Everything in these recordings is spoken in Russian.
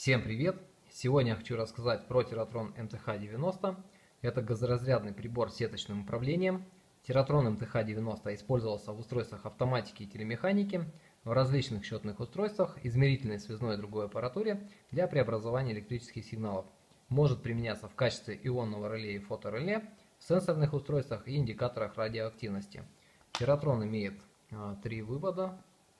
Всем привет! Сегодня я хочу рассказать про Teraton MTH-90. Это газоразрядный прибор с сеточным управлением. Teraton MTH-90 использовался в устройствах автоматики и телемеханики, в различных счетных устройствах, измерительной связной и другой аппаратуре для преобразования электрических сигналов. Может применяться в качестве ионного реле и фотореле, в сенсорных устройствах и индикаторах радиоактивности. Teraton имеет 3 вывода.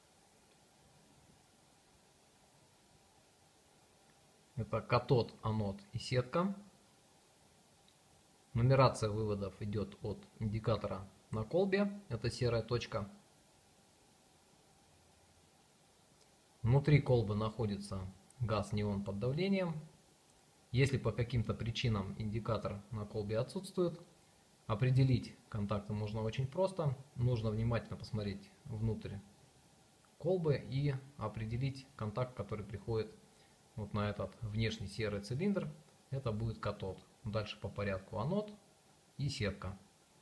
Это катод, анод и сетка. Нумерация выводов идет от индикатора на колбе. Это серая точка. Внутри колбы находится газ-неон под давлением. Если по каким-то причинам индикатор на колбе отсутствует, определить контакты можно очень просто. Нужно внимательно посмотреть внутрь колбы и определить контакт, который приходит вот на этот внешний серый цилиндр. Это будет катод. Дальше по порядку анод и сетка.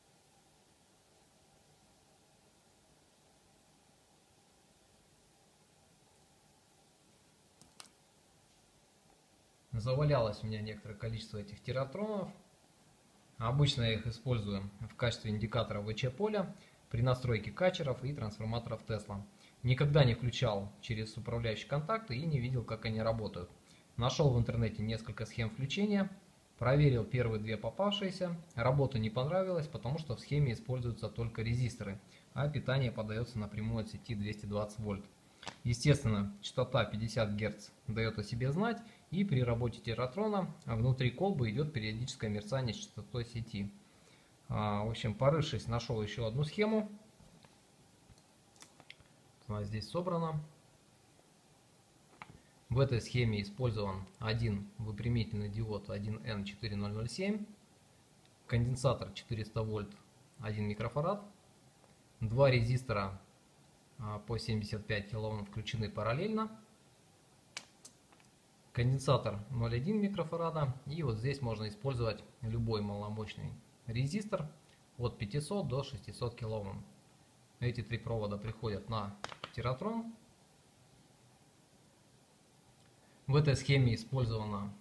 Завалялось у меня некоторое количество этих тератронов. Обычно я их использую в качестве индикатора ВЧ-поля при настройке качеров и трансформаторов Tesla. Никогда не включал через управляющие контакты и не видел, как они работают. Нашел в интернете несколько схем включения, проверил первые две попавшиеся. Работа не понравилась, потому что в схеме используются только резисторы, а питание подается напрямую от сети 220 вольт. Естественно, частота 50 Гц дает о себе знать, и при работе тератрона внутри колбы идет периодическое мерцание с частотой сети. В общем, порывшись, нашел еще одну схему. Она здесь собрана. В этой схеме использован один выпрямительный диод 1N4007, конденсатор 400 вольт 1 микрофарад, два резистора по 75 кОм включены параллельно, конденсатор 0,1 микрофарада, и вот здесь можно использовать любой маломощный резистор от 500 до 600 кОм. Эти три провода приходят на тератрон. В этой схеме использовано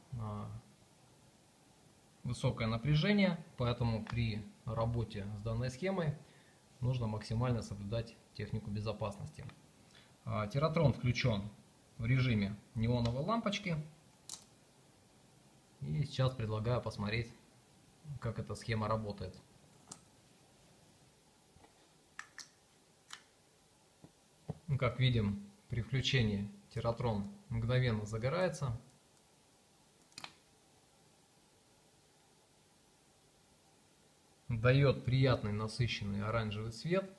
высокое напряжение, поэтому при работе с данной схемой нужно максимально соблюдать технику безопасности. Тератрон включен в режиме неоновой лампочки. И сейчас предлагаю посмотреть, как эта схема работает. Как видим, при включении тератрон мгновенно загорается. Дает приятный насыщенный оранжевый цвет.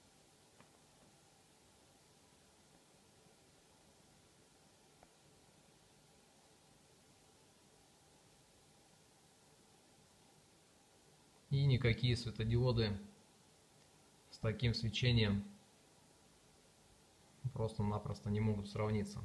И никакие светодиоды с таким свечением просто-напросто не могут сравниться.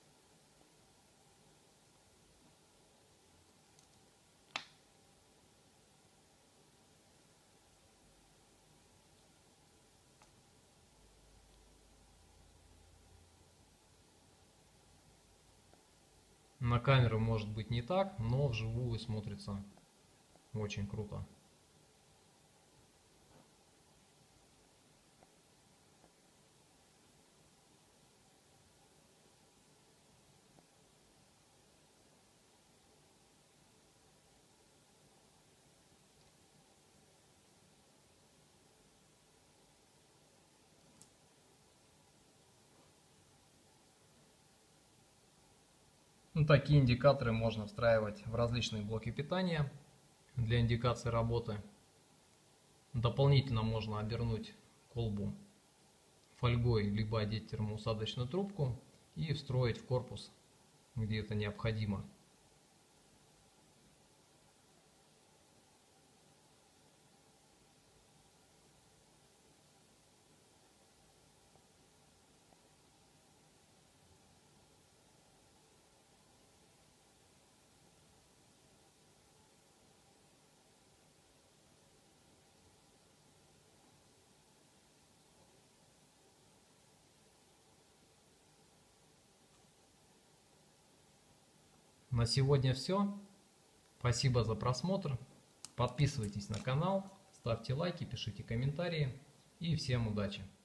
На камеру может быть не так, но вживую смотрится очень круто. Такие индикаторы можно встраивать в различные блоки питания для индикации работы. Дополнительно можно обернуть колбу фольгой, либо одеть термоусадочную трубку и встроить в корпус, где это необходимо. На сегодня все. Спасибо за просмотр. Подписывайтесь на канал, ставьте лайки, пишите комментарии. И всем удачи!